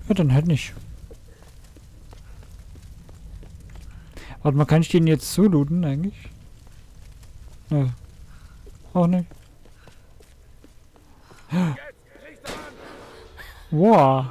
Ja, dann halt nicht. Warte mal, kann ich den jetzt zulooten eigentlich? Ne. Auch nicht. Wow.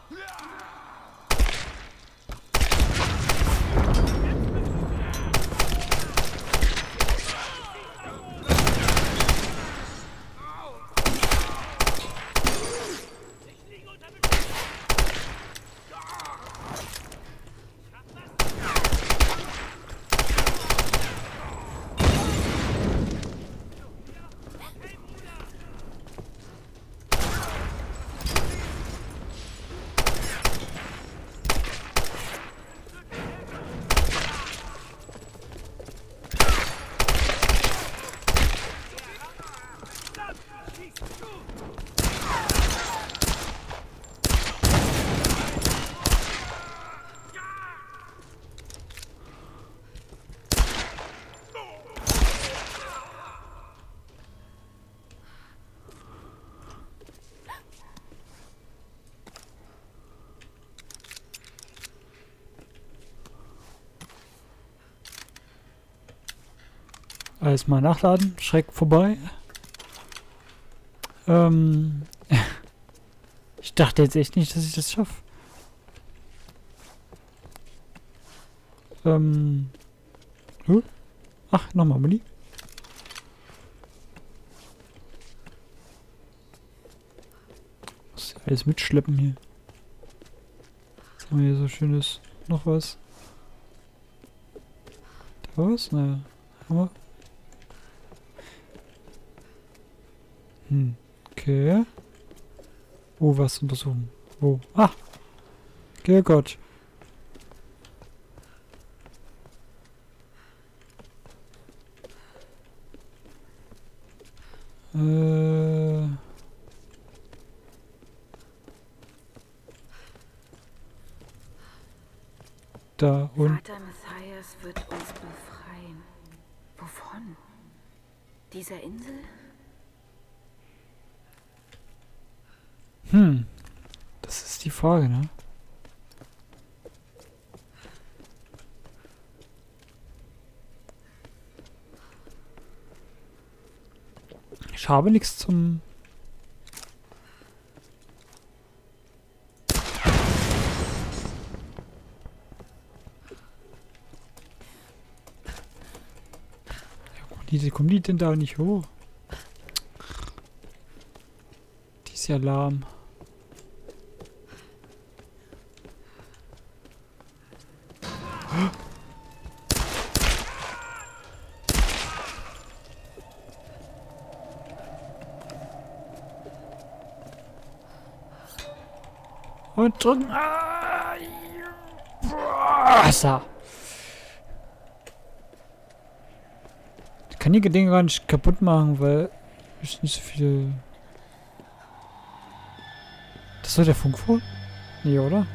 Alles mal nachladen. Schreck vorbei. Ich dachte jetzt echt nicht, dass ich das schaffe. Ach, nochmal Muni. Muss ich alles mitschleppen hier. Was haben wir hier so schönes? Noch was? Da war was? Naja. Haben wir? Okay. Oh, was untersuchen? Wo? Ah! Okay, Gott. Da und. Vater Messias wird uns befreien. Wovon? Dieser Insel? Das ist die Frage, ne? Ich habe nichts zum... Wie kommen die denn da nicht hoch? Die ist ja lahm. Und drücken. So. Ich kann die Dinge gar nicht kaputt machen, weil ich nicht so viel... Das war der Funkfon? Nee, oder?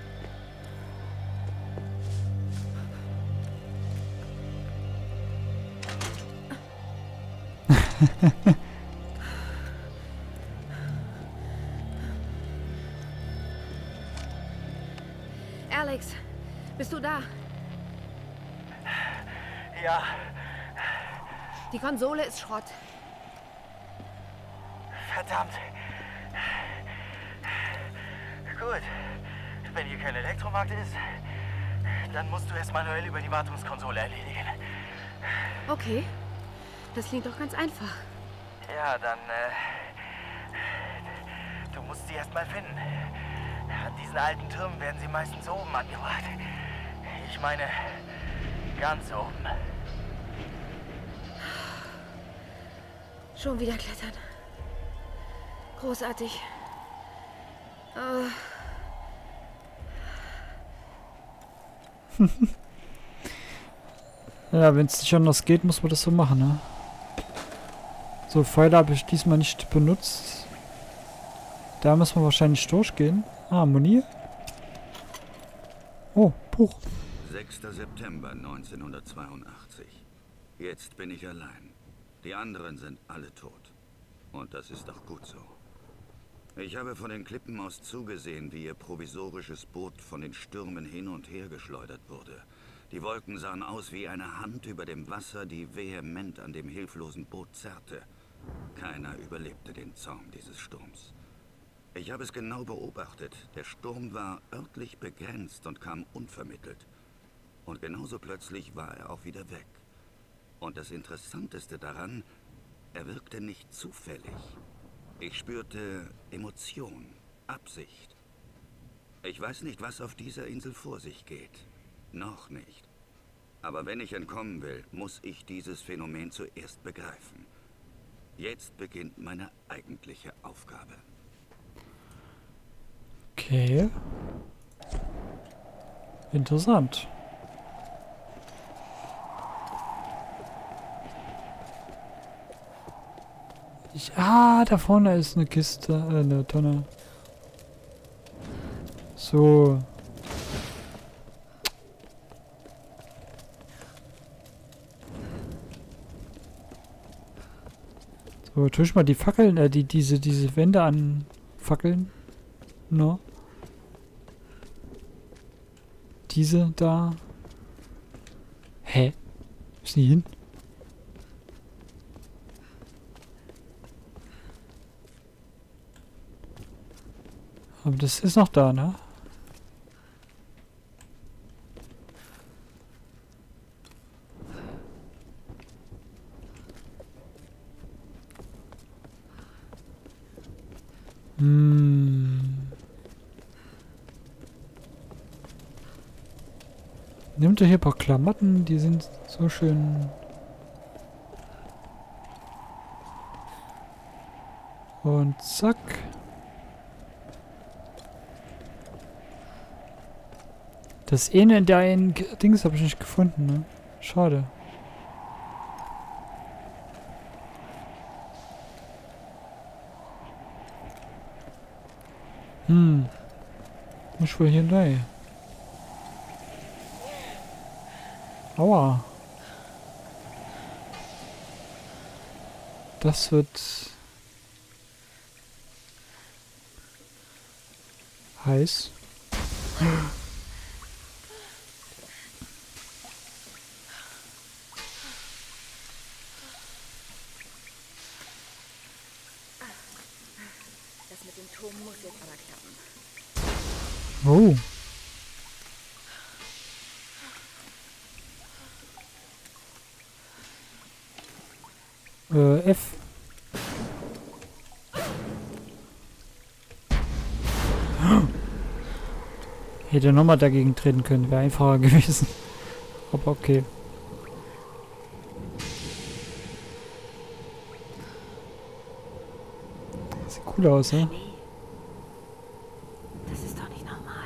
Alex, bist du da? Ja, Die Konsole ist Schrott. verdammt. Gut. Wenn hier kein Elektromarkt ist, dann musst du es manuell über die Wartungskonsole erledigen. Okay, das klingt doch ganz einfach. Ja, dann, du musst sie erst mal finden. An diesen alten Türmen werden sie meistens oben angebracht. Ich meine, ganz oben. Schon wieder klettern. Großartig. Ja, wenn es nicht anders geht, muss man das so machen, ne? So, Pfeile habe ich diesmal nicht benutzt. Da müssen wir wahrscheinlich durchgehen. Ah, Monier. Oh, Buch. 6. September 1982. Jetzt bin ich allein. Die anderen sind alle tot. Und das ist auch gut so. Ich habe von den Klippen aus zugesehen, wie ihr provisorisches Boot von den Stürmen hin und her geschleudert wurde. Die Wolken sahen aus wie eine Hand über dem Wasser, die vehement an dem hilflosen Boot zerrte. Keiner überlebte den Zorn dieses Sturms. Ich habe es genau beobachtet. Der Sturm war örtlich begrenzt und kam unvermittelt. Und genauso plötzlich war er auch wieder weg. Und das Interessanteste daran, er wirkte nicht zufällig. Ich spürte Emotion, Absicht. Ich weiß nicht, was auf dieser Insel vor sich geht. Noch nicht. Aber wenn ich entkommen will, muss ich dieses Phänomen zuerst begreifen. Jetzt beginnt meine eigentliche Aufgabe. Okay. Interessant. Da vorne ist eine Kiste, eine Tonne. So. So, tue ich mal die Fackeln, diese Wände anfackeln. No. Diese da. Hä? Wo ist die hin? Aber das ist noch da, ne? Nimmt ihr hier ein paar Klamotten, die sind so schön. Und zack. Das eine in der einen Dings habe ich nicht gefunden, ne? Schade. Muss ich wohl hier rein. Aua. Das wird heiß. Das mit dem Turm muss jetzt aber klappen. Oh. F. Hätte nochmal dagegen treten können, wäre einfacher gewesen. Aber okay. Sieht cool aus, ne? Das ist doch nicht normal.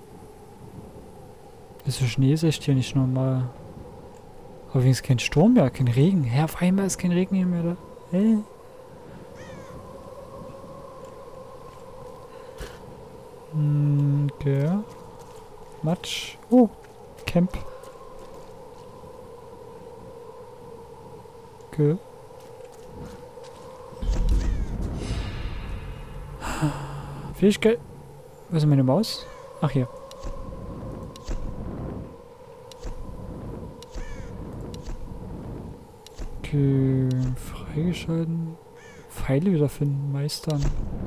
Dieser Schnee ist echt hier nicht normal. Aber wenigstens kein Sturm mehr, kein Regen. Hä, auf einmal ist kein Regen hier mehr da. Hä? Okay. Matsch. Oh, Camp. Okay. Fähigkeit. Was ist meine Maus? Ach, hier. Okay, freigeschalten. Pfeile wiederfinden, meistern.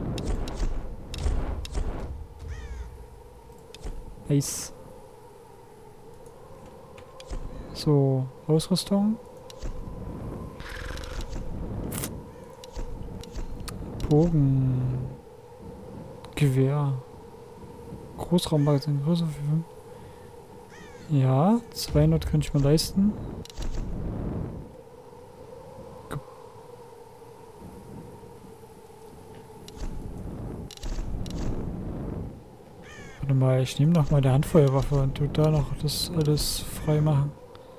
Nice. So, Ausrüstung. Bogen. Gewehr. Großraummagazin, Größe 5. Ja, 200 kann ich mir leisten. Warte mal, ich nehme noch mal die Handfeuerwaffe und tu da noch das alles frei machen.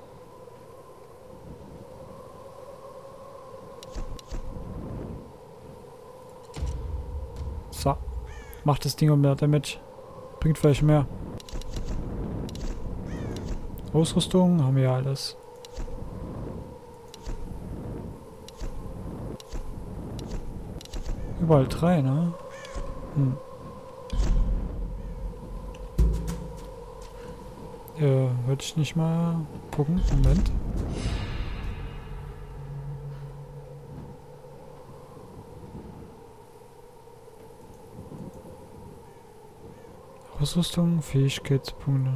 So. Macht das Ding um mehr Damage. Bringt vielleicht mehr. Ausrüstung haben wir ja alles. Überall 3, ne? Würde ich nicht mal gucken? Moment. Ausrüstung, Fähigkeitspunkte.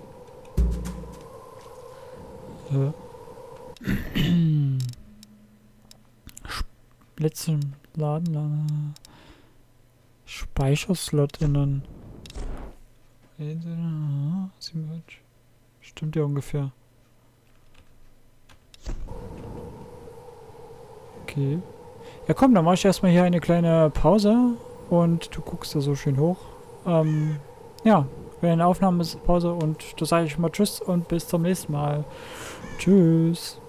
Letzten Laden. Speicherslot innen. Stimmt ja ungefähr. Okay. Ja komm, dann mache ich erstmal hier eine kleine Pause und du guckst da so schön hoch. Ja, eine Aufnahmepause und da sage ich mal Tschüss und bis zum nächsten Mal. Tschüss.